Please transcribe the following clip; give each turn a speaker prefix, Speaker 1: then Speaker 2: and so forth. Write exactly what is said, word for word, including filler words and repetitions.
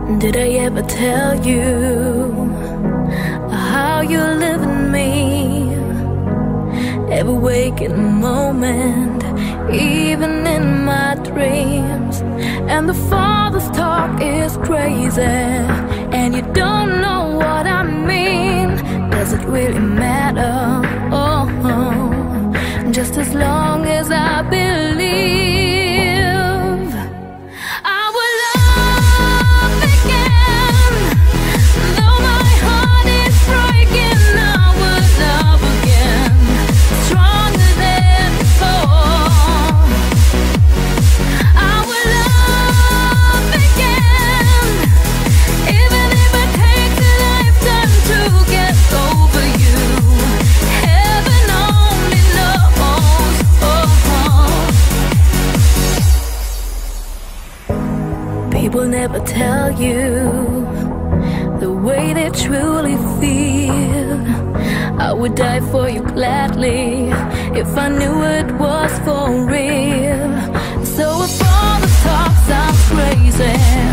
Speaker 1: Did I ever tell you how you live in me? Every waking moment, even in my dreams. And the Father's talk is crazy, and you don't know what I mean. Does it really matter? Oh, just as long as I believe, I will love again. Though my heart is breaking, I will love again, stronger than before. I will love again, even if it takes a lifetime to get over you. Heaven only knows. People never tell you the way they truly feel. I would die for you gladly if I knew it was for real. So if all the talk sounds crazy,